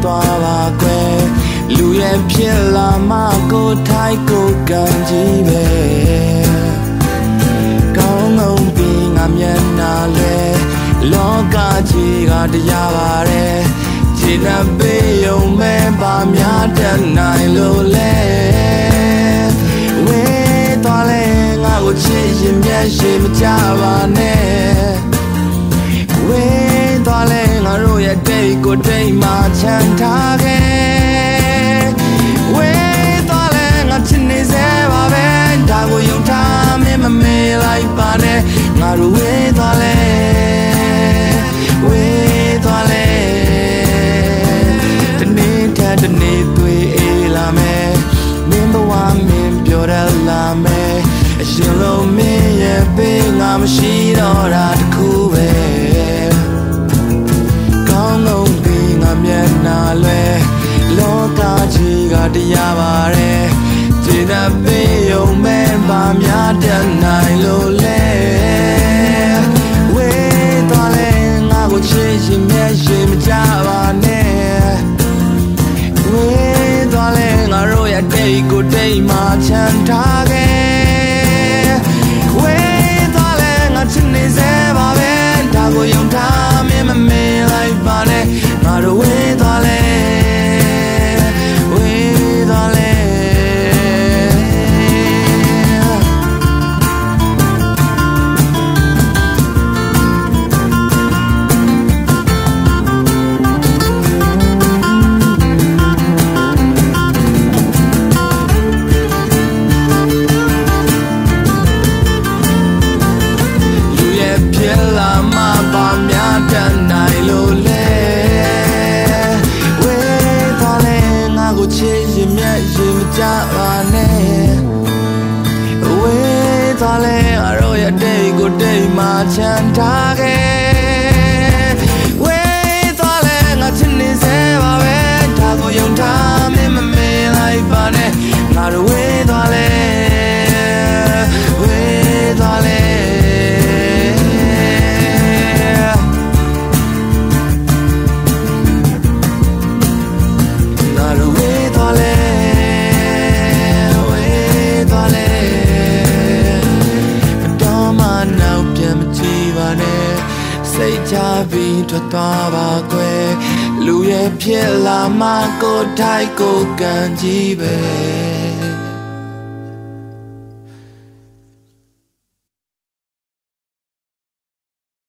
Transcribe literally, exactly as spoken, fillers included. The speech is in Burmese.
သွားပါကွယ်လူရဲ့ဖြစ်လာမှကိုထိုက်ကိုကံကြီးပဲကောင်းလုံးပြီးငါမျက်နှာလဲလောကကြီးကတရားပါတယ်ခြေနှပ်ပေးရုံမဲ့ပါများတတ်နိုင်လို့လဲဝေးသွားလဲငါကိုချစ်ရင်မျက်ရှိမကြပါနဲ့ဝေးသွားလဲငါတို့ရဲ့တိတ်ကိုတိတ်မှချမ်းထားခဲ့ဝေးသွားလဲငါချစ်နေစေပါပဲဒါကိုယုံထားမင်းမမေးလိုက်ပါနဲ့ငါတို့ဝေးသွားလဲဝေးသွားလဲတနေ့ထက်တနေ့သွေးအေးလာမယ်မင်းဘဝမင်းပြောရလာမယ်အရှင်လုံးမင်းရဲ့ပေးငါမရှိတော့တာတခုပဲကောင်းလုံးပြီးငါမျက်နှာလွယ်လောကကြီးကတရားပါတယ်ခြေနှပ်ပေးရုံမဲ့ပါများတတ်နိုင်လို့လဲဝေးသွားလဲငါကိုချစ်ရင်မျက်ရှိမကြပါနဲ့ဝေးသွားလဲငါတို့ရဲ့တိတ်ကိုတိတ်မှချမ်းထားခဲ့ဝေးသွားလဲငါချစ်နေစေပါပဲဒါကိုယုံထားမင်းမမေးလိုက်ပါနဲ့ငါတို့ဝေးသွားလဲဝေးသွားလဲကြပါနဲ့ဝေးသွားလဲအရောရဲ့တိတ်ကိုတိတ်မှချမ်းထားခဲ့ဝေးသွားလဲငါချစ်နေစေပါပဲဒါကိုယုံထားမင်းမမေးလိုက်ပါနဲ့ငါတို့ဝေးသွားလဲဝေးသွားလဲငါတို့ဝေးသွားလဲစိတ်ချပြီးထွက်သွားပါကွယ်လူရဲ့ဖြစ်လာမှကိုထိုက်ကိုကံကြီးပဲ